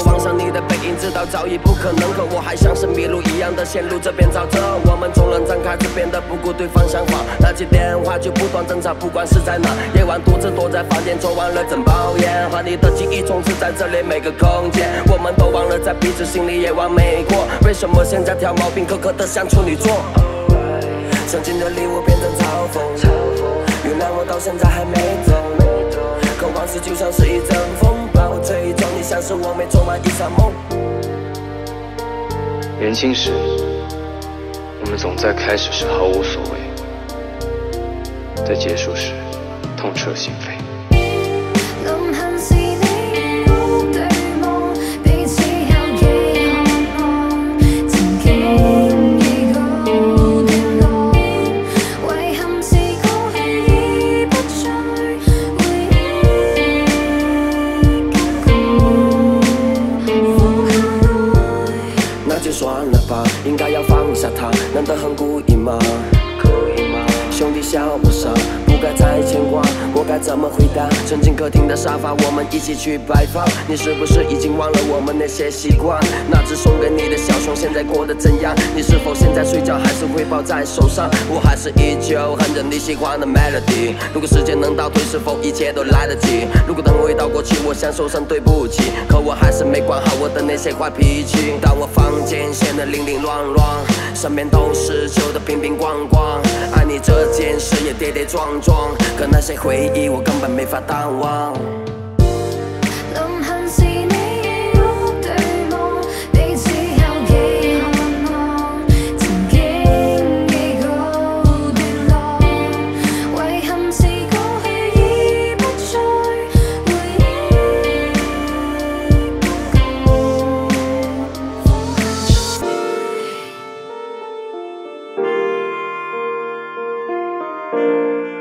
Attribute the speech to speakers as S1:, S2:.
S1: 望向你的背影，知道早已不可能，可我还像是迷路一样的线路这边找着。我们从冷战开始变得不顾对方想法，拿起电话就不断争吵，不管是在哪。夜晚独自躲在房间，抽完了整包烟，和你的记忆充斥在这里每个空间。我们都忘了在彼此心里也完美过，为什么现在挑毛病，刻刻的像处女座？曾经的礼物变成嘲讽，原谅我到现在还没走。可往事就像是一阵风，把我吹走，你像是我没做完一场梦。
S2: 年轻时，我们总在开始时毫无所谓，在结束时痛彻心扉。
S1: 算了吧，应该要放下他，难得很故意吗？兄弟笑我傻，不该再牵挂，我该怎么回答？曾经客厅的沙发，我们一起去摆放，你是不是已经忘了我们那些习惯？那只送给你的小熊现在过得怎样？你是否现在睡觉还是会抱在手上？我还是依旧哼着你喜欢的 melody。如果时间能倒退，是否一切都来得及？如果等回到过去，我想说声对不起，可我还是没管好我的那些坏脾气。当我房间显得零零乱乱，身边都是旧的瓶瓶罐罐，爱你这件事也跌跌撞撞，可那些回忆我根本没法淡忘。
S3: 臨行時你與我對望，彼此有幾渴望，曾經已告段落，遺憾是過去已不再回憶不過。